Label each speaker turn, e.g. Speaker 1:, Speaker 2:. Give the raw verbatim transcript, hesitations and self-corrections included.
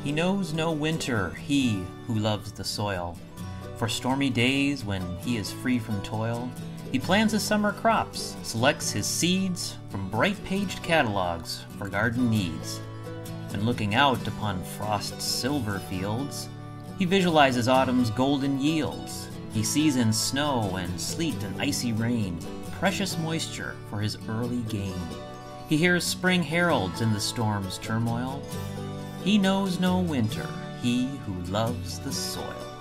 Speaker 1: He knows no winter, he who loves the soil. For stormy days when he is free from toil, he plans his summer crops, selects his seeds from bright-paged catalogs for garden needs. And looking out upon frost's silver fields, he visualizes autumn's golden yields. He sees in snow and sleet and icy rain precious moisture for his early gain. He hears spring heralds in the storm's turmoil. He knows no winter, he who loves the soil.